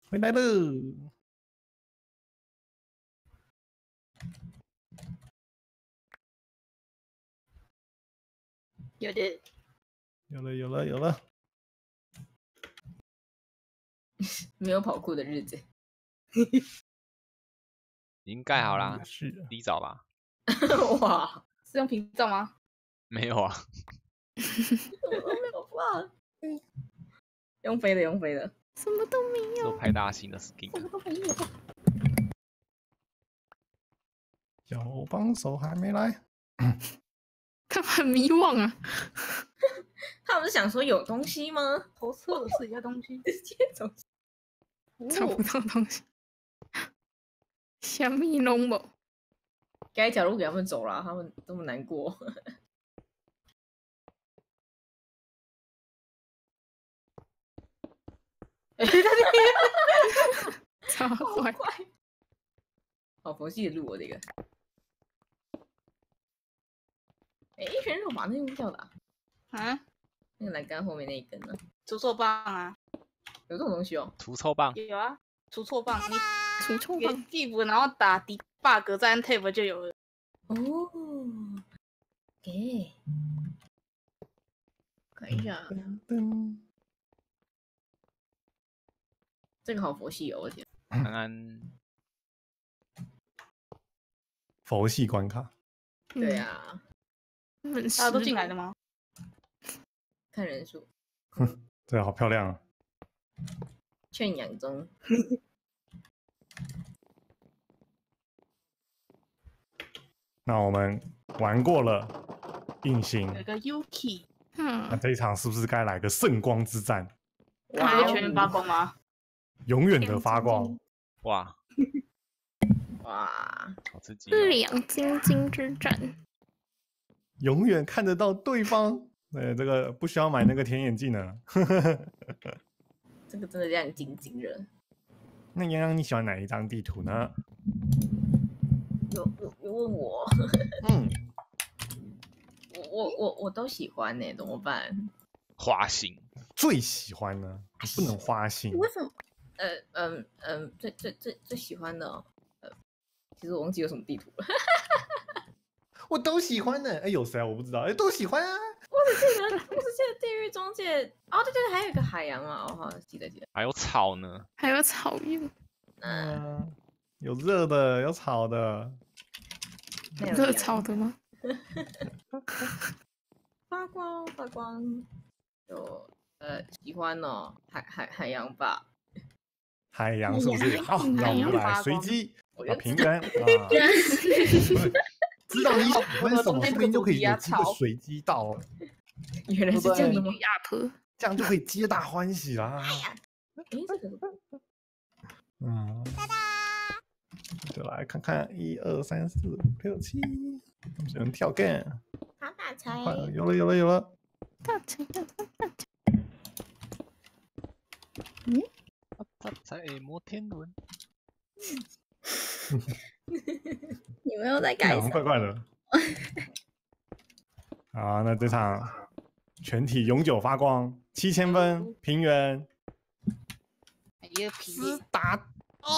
回来了。 有的， 有了。 没有跑酷的日子。 已经盖好啦， 是低早吧？ 哇， 是用屏障吗？ 没有啊， 没有哇，用飞的， 什么都没有， 做派大星的 skin。 什么都没有。 小帮手还没来， 他们很迷惘啊。 他们是想说有东西吗？ 投测试一下东西， 直接走。 找不到东西，虾米拢无。 该条路给他们走了，他们这么难过。 超快， 好佛系的路哦，这个。哎，一群人怎么把那个掉的啊？ 啊， 那个栏杆后面那一根呢？ 除错棒啊， 有这种东西哦？ 除臭棒， 有啊，除错棒，你除臭棒， 原地补，然后打 debug 再按 tab 就有了。 哦，给，看一下， 噔， 这个好佛系哦，我天。 安安佛系关卡。 对啊， 很大家都湿进来了吗？ 看人数， 这个好漂亮啊！ 劝养中。 那我们玩过了硬星， 有个 Yuki， 那这一场是不是该来个圣光之战？ 直接全员发光吗？ 永远的发光， 哇， 哇， 好刺激、哦！ 两晶晶之战， 永远看得到对方。对，这个不需要买那个天眼镜了。 这个真的亮晶晶了。 那洋洋，你喜欢哪一张地图呢？ 有问我， 嗯， 我都喜欢呢，怎么办？ 花心， 最喜欢呢？你不能花心。 为什么？最喜欢的哦，其实我忘记有什么地图了。 我都喜欢呢。哎，有谁啊？我不知道。哎，都喜欢啊。 我只记得地狱中介。哦，对，还有一个海洋嘛。哦，好，记得。 还有草呢， 还有草原， 有热的，有炒的。 热炒的吗？ 发光，有喜欢哦，海洋吧。 海洋是不是？好，让我们来随机平原啊。知道你喜欢什么，说不定就可以有机会随机到哦。 原来是这样的吗？ 这样就可以皆大欢喜啦。 哎，这个， 就来看看1、2、3、4、5、6、7，有人跳 game， 发大财， 快了，有了， 大财大财。 发财摩天轮， 你们又在改什么？ 怪怪的。好，那这场全体永久发光，7000分平原。斯达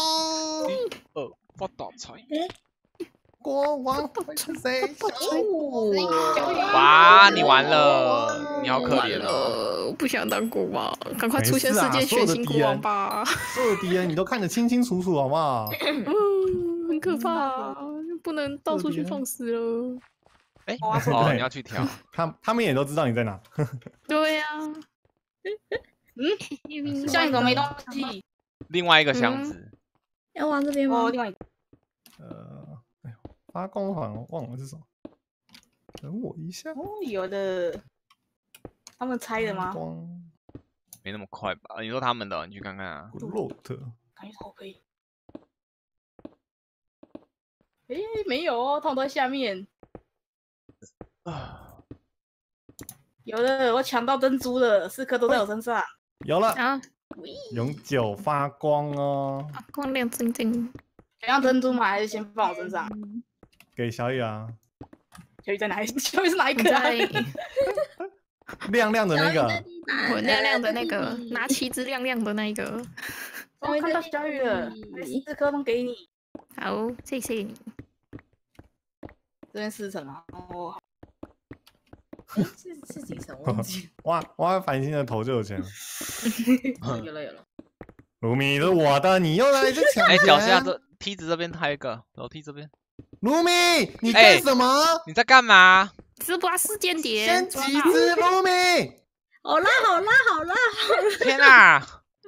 发大财！ 国王会是谁？ 哇，你完了，你好可怜哦！ 我不想当国王，赶快出现世界血腥国王吧！ 所有敌人你都看得清清楚楚，好不好？ 很可怕，不能到处去放肆了。 哎，哦，你要去挑， 他们也都知道你在哪。 对呀， 像你怎么没东西？ 另外一个箱子， 要往这边吗？ 另外一个， 哎呦，发光好像忘了是什么，等我一下。 哦，有的，他们猜的吗？ 光没那么快吧？你说他们的，你去看看啊。 Road 感觉好可以。哎，没有哦，他们都在下面。有的，我抢到珍珠了，4颗都在我身上。 有了啊， 永久发光哦。 光亮晶晶。 想要珍珠吗？还是先放我身上？ 给小雨啊。 小雨在哪里？小雨是哪一颗啊？ 亮亮的那个， 我亮亮的那个，拿旗子亮亮的那个。 我看到小雨了，4颗都给你。 好，谢谢你。 这边4层啊，哦， 是几层？忘记挖繁星的头就有钱了。 了。有了。 卢米是我的，你又来这抢钱。 脚下这梯子这边还有一个楼梯这边。 卢米，你干什么？ 你在干嘛？ 直播是间谍。 先集资，卢米。 好啦， 天啊！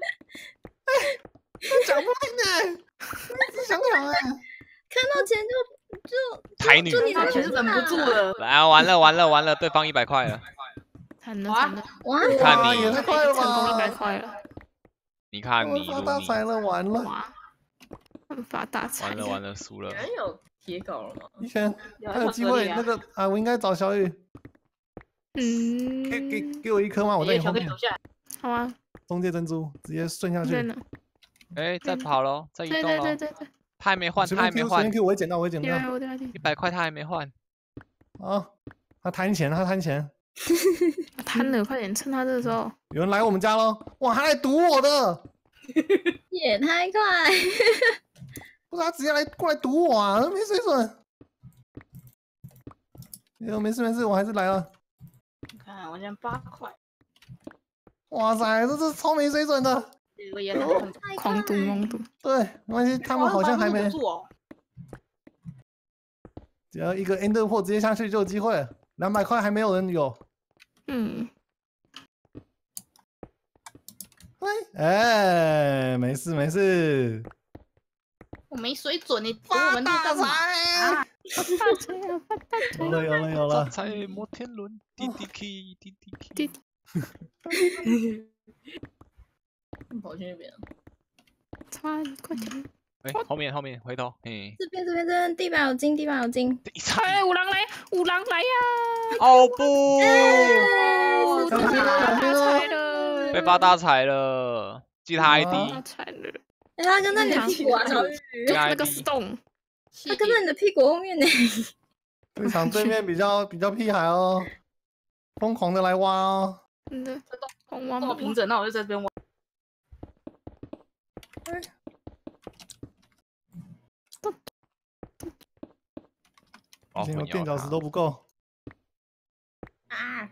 讲不听的，一直想抢哎。 看到钱就台女， 其实忍不住了。 来，完了，对方100块了。 惨了， 哇！ 你看你也太快了吧！ 成功100块了。 你看你， 发大财了，完了！ 哇，发大财！ 完了，输了。 原来有铁稿了吗？ 以前还有机会，那个啊，我应该找小雨。给我1颗吗？我在你后面。 好啊。 中介珍珠直接顺下去。 哎，再跑喽，再移动喽。 对。 他还没换。 随便 Q，我会捡到。 100块他还没换。 啊，他贪钱。 贪了，快点趁他这个时候。 有人来我们家喽！哇，他来堵我的， 也太快！ 不是他直接过来堵我啊，没水准。没事，我还是来了。 你看我现在8块。 哇塞，这是超没水准的。 狂赌猛赌。 对，没关系，他们好像还没。只要一个 Ender 破直接下去就有机会，200块还没有人有。哎，没事。 我没水准，你给我们干嘛？ 发大财！ 有了！ 发财摩天轮，滴滴 key。 跑去那边。 快点！ 哎，后面，回头。哎， 这边，地板有金。 哎，五郎来呀！ 哦不！被发大财了，记他 ID。 哎，他跟在你的屁股啊，小雨。 那个 stone。 他跟在你的屁股后面呢。 这场对面比较屁孩哦，疯狂的来挖哦。 真的， 我平整，那我就在这边挖。 今天垫脚石都不够啊！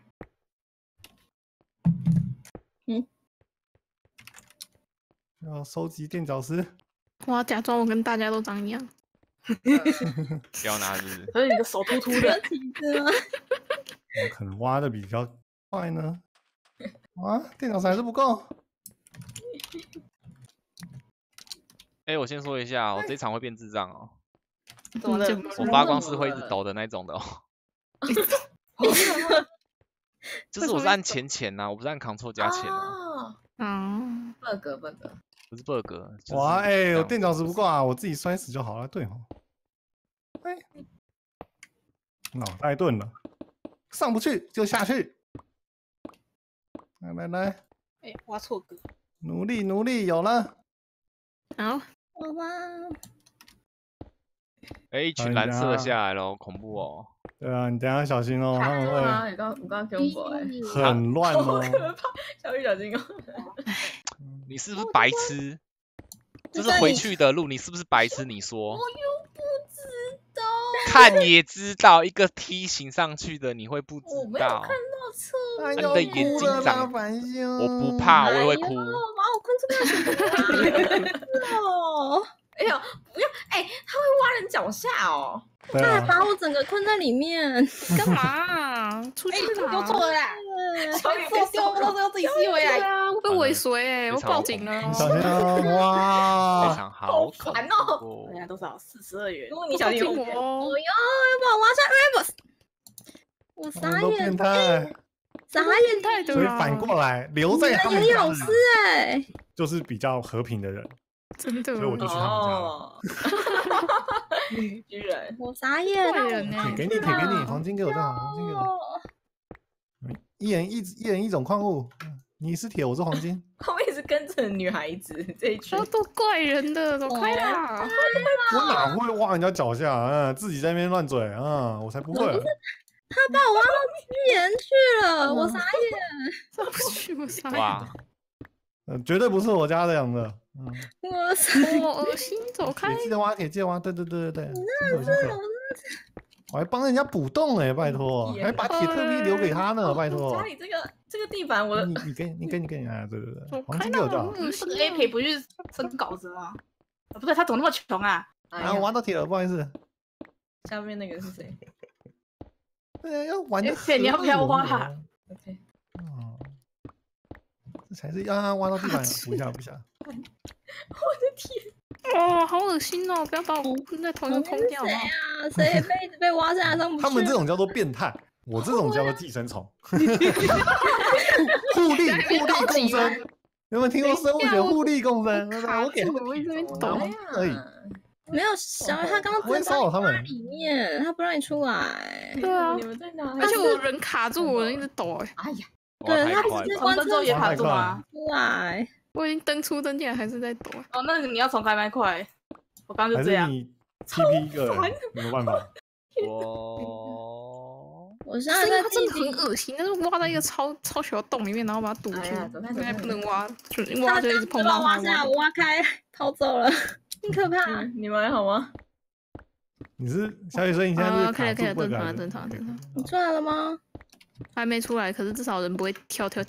要收集垫脚石。 我要假装我跟大家都长一样。 不要拿日。 所以你的手秃秃的。 我可能挖的比较快呢。啊，垫脚石还是不够。 哎，我先说一下，我这场会变智障哦。 怎么了？ 我发光是会一直抖的那种的哦。就是我是按钱呐，我不是按 Ctrl 加钱哦。 bug。 不是 bug。 哇，哎，我垫脚石不够啊，我自己摔死就好了。对哦。哎，脑袋钝了，上不去就下去。来。 哎，挖错格。 努力，有了。 好。 哇！ 哎，一群蓝色下来了，恐怖哦。 对啊，你等下小心哦，他们会。 我刚跟过哎， 很乱哦。 好可怕，小雨小心哦。 你是不是白痴？这是回去的路，你是不是白痴？你说。 我又不知道。 看也知道，一个梯形上去的，你会不知道？ 我没有看到侧面。你的眼睛长，我不怕，我也会哭。 把我困住了。哦。 哎呦，不要！哎，他会挖人脚下哦。 他还把我整个困在里面， 干嘛？出去啦！ 丢错了啦！小雨丢不到最后自己吸回来。 对啊，我被尾随哎，我报警了。 小心哦！哇， 非常好烦哦！ 人家多少42元？ 如果你小心我哟，把我挖下来！我傻眼，傻眼太多了。 所以反过来留在他们老师哎， 就是比较和平的人。 真的， 所以我就去他们家了。 居然， 我傻眼了。 给你，黄金给我就好，黄金给我。一人一种矿物，你是铁，我是黄金。 后面一直跟着女孩子这一群， 都怪人的，走开啦！ 我哪会挖人家脚下啊？自己在那边乱嘴啊！我才不会。 他把我挖到资源去了，我傻眼。 上不去，我傻眼。 哇， 绝对不是我家养的。 我傻眼。 我恶心，走开！ 记得挖铁，记得挖。对。先走。我还帮人家补洞哎，拜托，还把铁特币留给他呢，拜托。 家里这个地板，我你给啊，对，黄金开给我就好。 这个 A 可以不去生稿子吗？不对，他怎么那么穷啊？ 啊，挖到铁了，不好意思。 下面那个是谁？ 对啊，要玩的。 你要不要挖 ？OK。 这才是要挖到地板，不下。 我的天！ 哦，好恶心哦！不要把我困在同一个空调谁啊？谁被挖下来上不去？ 他们这种叫做变态，我这种叫做寄生虫。互利共生，有没有听过生物学互利共生？我给他们一直在抖而已。 没有小鱼，他刚刚不会骚扰他们里面，他不让你出来。 对啊， 你们在哪？ 而且我人卡住，我人一直抖哎。 哎呀， 对他直接关之后也卡住吗？ 出来。 我已经登出登进来，还是在抖。 哦，那你要重开麦块。我刚就这样。 还是你 TP 一个人，有没有办法？ 我现在在真的很恶心，但是挖在一个超小的洞里面，然后把它堵住，现在不能挖，挖就一直碰到它。 我挖开跑走了，很可怕。 你们还好吗？ 你是小雨生，你现在是可以正常。 你出来了吗？ 还没出来，可是至少人不会跳了。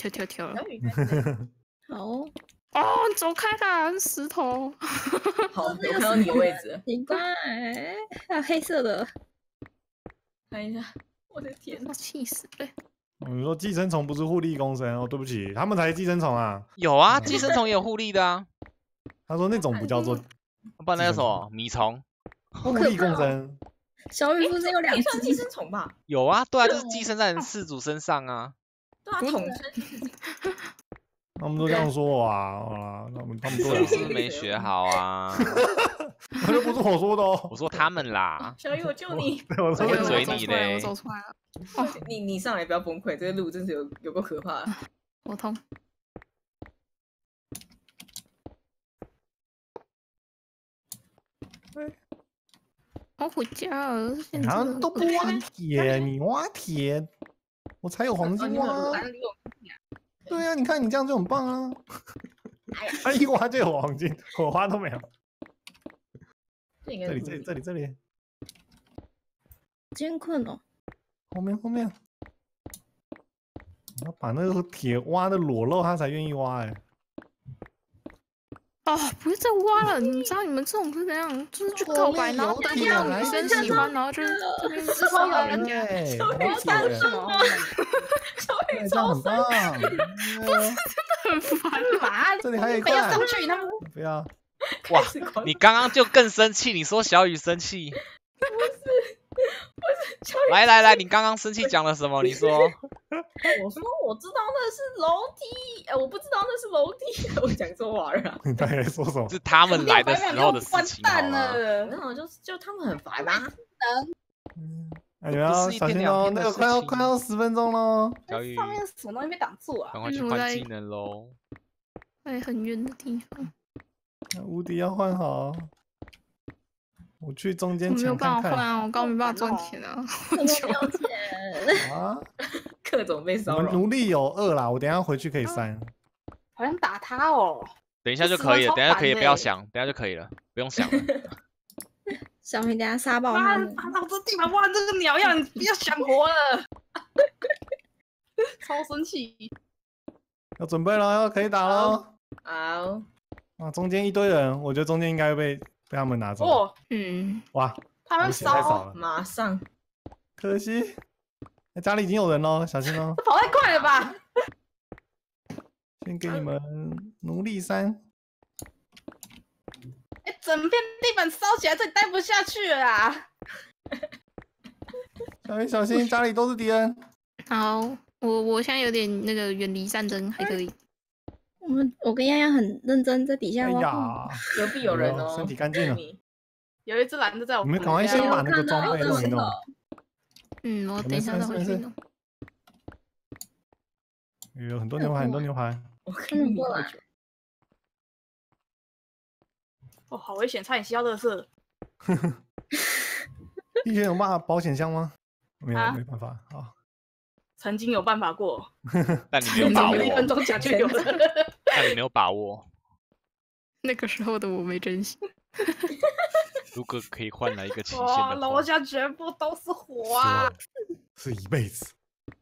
好哦，走开啦，石头。 好，我看到你的位置。 奇怪，还有黑色的。 看一下，我的天， 气死了！ 你说寄生虫不是互利共生哦？对不起，他们才是寄生虫啊。 有啊，寄生虫也有互利的啊。 他说那种不叫做， 不然那叫什么？米虫。 互利共生。 小雨不是有2只寄生虫吧？ 有啊，对啊，就是寄生在人饲主身上啊。 对啊，统称。 他们都这样说啊，他们是不是没学好啊？ 那就不是我说的哦， 我说他们啦。 小雨，我救你！ 我会嘴你嘞！ 我走出来了。 你上来不要崩溃，这个路真是有够可怕的。 我痛。我回家了。 然后都不挖铁，你挖铁，我才有黄金挖。对啊，你看你这样就很棒啊！他一挖就有黄金，我挖都没有。这里。 艰困哦。 后面。要把那个铁挖的裸露，他才愿意挖哎。 哦，不是再挖了！你知道你们这种是怎样？就是去告白，然后等到女生喜欢，然后就是这边骚扰人家。 我上树吗？ 这样很棒。 不是，真的很烦嘛！ 这里还有一块。 不要上去， 不要。 哇，你刚刚就更生气，你说小雨生气。 不是， 来，你刚刚生气讲了什么？你说。 我说我知道那是楼梯，我不知道那是楼梯，我讲错话了。 你大概说什么？ 是他们来的时候的事情。 完蛋了， 没有，就他们很烦啊。 你们要小心哦，那个快要10分钟喽。 小雨， 上面什么东西被挡住啊？ 赶快去换技能喽。 在很远的地方。 无敌要换好。我去中间没有办法看换啊，我刚没办法赚钱啊， 我没有钱啊， 各种被骚扰。 我们奴隶有2啦，我等一下回去可以3。 好像打他哦。 等一下就可以了，等一下可以，不要想，等一下就可以了，不用想了。 小明，等下杀爆他！ 把这地板挖这个鸟样，你不要想活了。超生气！ 要准备了，可以打了。 好。 啊，中间一堆人，我觉得中间应该被他们拿走。 哦， 哇， 他们烧， 马上。 可惜，家里已经有人了，小心哦。 跑太快了吧！ 先给你们奴隶3。 整片地板烧起来，这里待不下去了啦！ 小心，家里都是敌人。 好，我现在有点那个远离战争，还可以。 我跟丫丫很认真在底下哎呀， 隔壁有人哦， 身体干净了。 有一只蓝的在我你们赶快先把那个装备弄一弄。 我等一下再回去弄。 有很多牛排， 我看你过来。 哦，好危险，差点吸到垃圾。 以前有骂保险箱吗？ 没有，没办法啊。 曾经有办法过， 但你没有把握。 1分钟讲就有了， 但你没有把握。 那个时候的我没珍惜。 如果可以换来一个期限的话， 楼下全部都是火啊！ 是一辈子。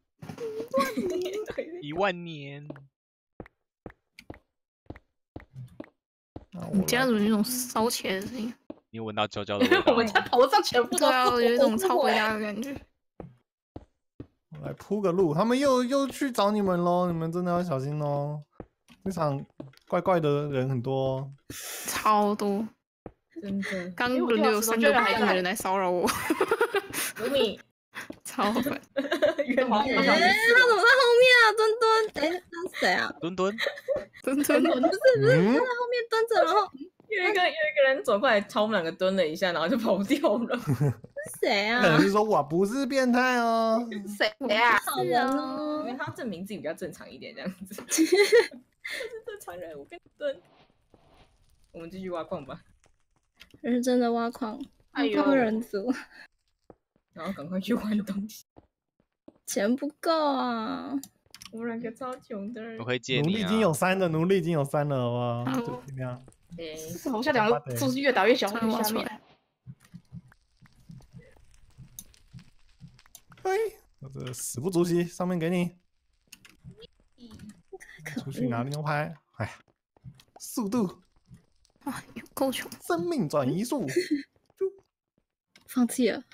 10000年。 你家怎么有那种烧起来的声音？ 你闻到焦焦的味道？ 我们家头上全部都是火， 有一种超回答的感觉。 来铺个路，他们又去找你们喽，你们真的要小心哦。这场怪怪的人很多， 超多， 真的。 刚轮流有3个不同的人来骚扰我。 卢米， 超烦。 原来他怎么在后面啊？墩墩，哎，那是谁啊？ 墩墩， 不是，他在后面蹲着，然后有一个人走过来朝我们2个蹲了一下，然后就跑掉了。 是谁啊？ 可能是说我不是变态哦。 谁啊？ 好人哦， 因为他证明自己比较正常一点，这样子。我是正常人，我跟蹲。我们继续挖矿吧。 认真的挖矿， 哎呦， 人族， 然后赶快去换东西， 钱不够啊！ 我们2个超穷的。 我可以借你啊。 奴隶已经有3了，奴隶已经有3了，好不好？就尽量。 楼下2个是不是越打越小？越下面。 嘿，我这死不足惜，上面给你。出去拿牛排，哎呀，速度啊，有够穷！ 生命转移术， 放弃了。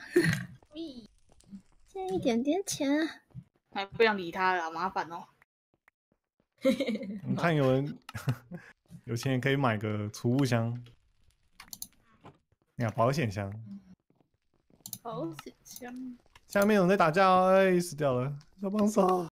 现在一点点钱啊， 还不想理他了，麻烦哦。 你看有人有钱人可以买个储物箱，你看保险箱。 保险箱。 下面有人在打架哦，哎，死掉了，要帮手。